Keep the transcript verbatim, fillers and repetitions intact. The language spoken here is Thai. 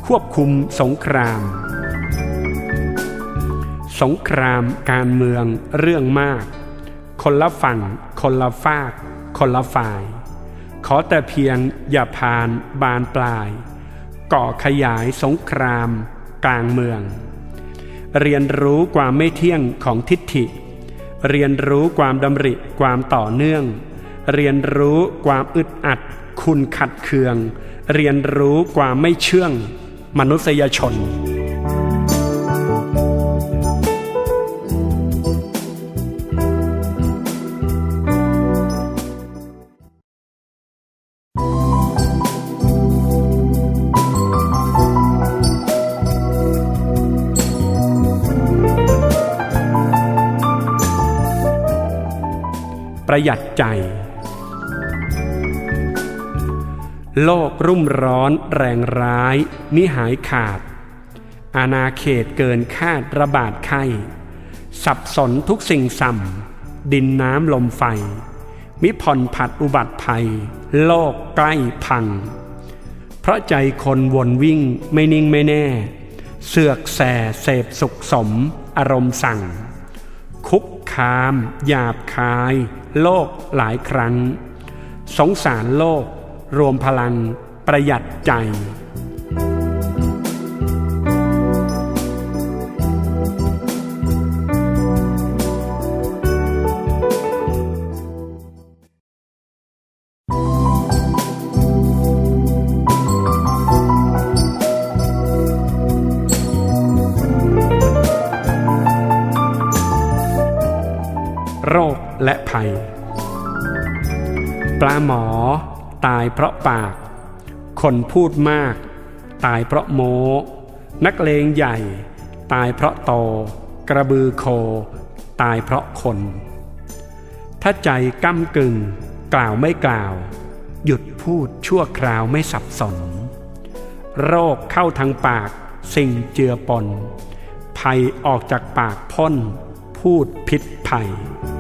ควบคุมสงครามสงครามการเมืองเรื่องมากคนละฝั่งคนละฝากคนละฝ่ายขอแต่เพียงอย่าพานบานปลายก่อขยายสงครามกลางเมืองเรียนรู้ความไม่เที่ยงของทิฏฐิเรียนรู้ความดำริความต่อเนื่องเรียนรู้ความอึดอัดคุณขัดเคืองเรียนรู้ความไม่เชื่องมนุษยชนประหยัดใจโลกรุ่มร้อนแรงร้ายมิหายขาดอาณาเขตเกินคาดระบาดไข้สับสนทุกสิ่งส่ำดินน้ำลมไฟมิผ่อนผัดอุบัติภัยโลกใกล้พังเพราะใจคนวนวิ่งไม่นิ่งไม่แน่เสือกแส่เสพสุขสมอารมณ์สั่งคุกคามหยาบคายโลกหลายครั้งสงสารโลกรวมพลังประหยัดใจโรคและภัยปลาหมอตายเพราะปากคนพูดมากตายเพราะโม้นักเลงใหญ่ตายเพราะโตกระบือโคตายเพราะคนถ้าใจก้ำกึ่งกล่าวไม่กล่าวหยุดพูดชั่วคราวไม่สับสนโรคเข้าทางปากสิ่งเจือปนภัยออกจากปากพ่นพูดพิษภัย